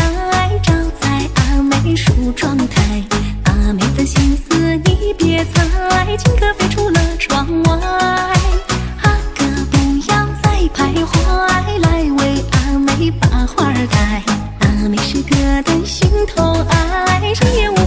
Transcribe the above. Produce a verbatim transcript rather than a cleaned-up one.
来，照在阿妹梳妆台。阿妹的心思你别猜，情歌飞出了窗外。阿哥不要再徘徊，来为阿妹把花儿戴。阿妹是个的心头爱，谁也无